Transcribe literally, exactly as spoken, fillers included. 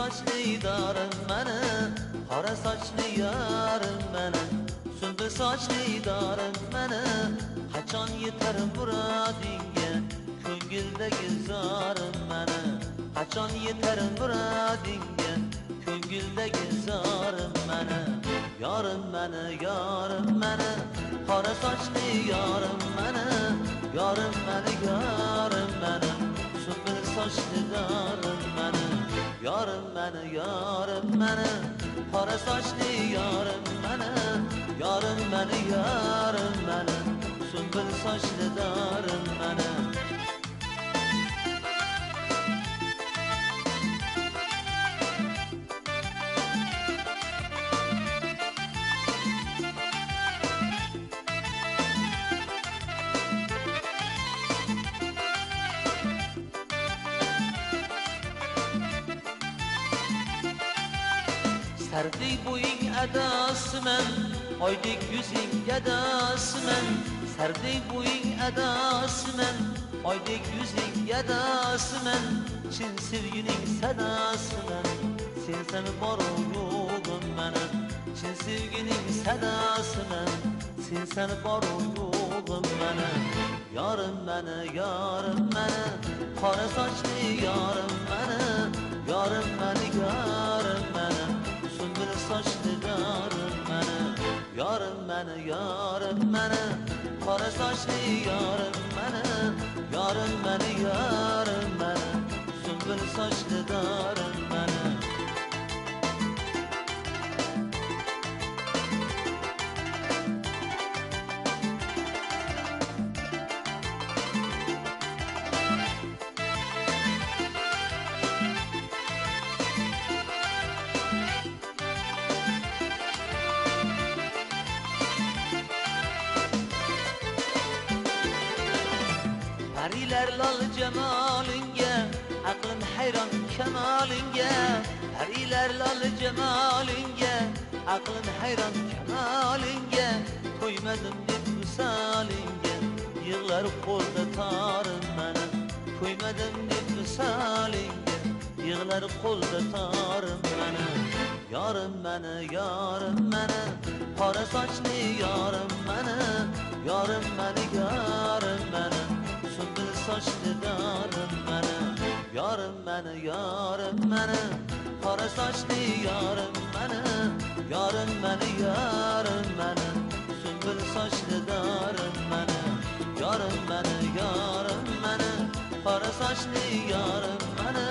sochli dorim mani, qora sochli yarim mani, sunbul sochli dorim mani. Qachon yetar murodingga ko'ngildagi zorim mani, qachon yetar murodingga ko'ngildagi zorim mani. Yorim mani, yorim mani, qora sochli yorim mani, yorim mani, yorim mani, sunbul sochli dorim mani. Yorim mani, yorim mani, qora sochli yorim mani, yorim mani, yorim mani, sunbul sochli dorim mani. Sardek bo'ying adosiman, oydek yuzing gadosiman. Sardek bo'ying adosiman, oydek yuzing gadosiman. Chin sevgining sadosiman, sensan boru yo'g'im mana. Chin sevgining sadosiman, sensan boru yo'g'im mana. Yorim mani, yorim mani, qora sochli yorim mani, yorim mani, yorim mani, sunbul sochli dorim mani. Yorim mani, yorim mani, qora sochli yorim mani, yorim mani, yorim mani, sunbul sochli dorim mani. Parilar lol jamolinga, aqlim hayron kamolinga. Parilar lol jamolinga, aqlim hayron kamolinga. Qo'ymadim deb visolinga, yig'lar qo'lda torim mani. Qo'ymadim deb visolinga, yig'lar qo'lda torim mani. Yorim mani, yorim mani, qora sochli yorim mani, yorim mani, yorim mani, sunbul sochli dorim mani. Yorim mani, yorim mani, qora sochli yorim mani, yorim mani, yorim mani, sunbul sochli dorim mani. Yorim mani, yorim mani, qora sochli yorim mani,